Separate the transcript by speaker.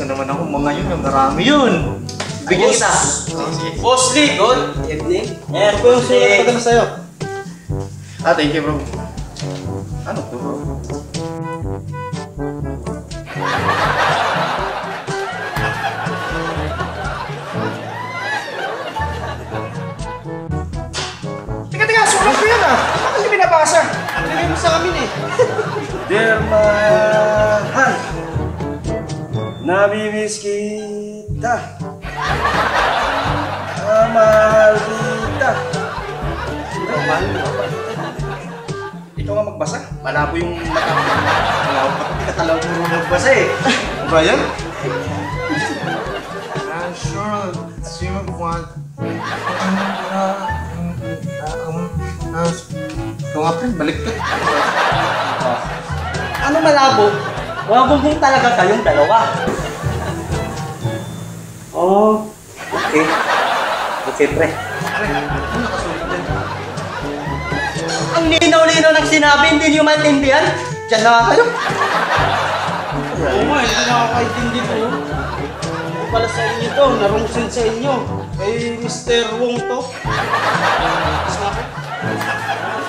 Speaker 1: na naman ako mga yun. Marami yun. Bigyan kita.
Speaker 2: Boss Lee, good evening.
Speaker 1: Yes,
Speaker 2: Ito yung sulat ko na sa'yo.
Speaker 1: Thank you, bro. Ano to, bro?
Speaker 2: Teka, sulat ko yan ah. Bakit hindi binabasa? Bigay mo sa amin eh.
Speaker 3: Dear mahal, namimiss kita. Mahal kita.
Speaker 2: Ikaw nga magbasa?
Speaker 1: Malabo yung mata ko. Malabo pa kung katalaw mo rin magbasa eh. Ano ba yan? Sure, sino want... Ito nga pre, balik ka.
Speaker 2: Ano malabo? Wabong talaga kayong dalawa. Oh, okay. Okay, pre. Ang linaw-linaw ng sinabi, hindi niyo maintindihan? Diyan na kayo. Oo nga, hindi nakakaintindi to. Ano pala sa inyo to? Narungsin sa inyo. Kay Mr. Wong to. Mas nga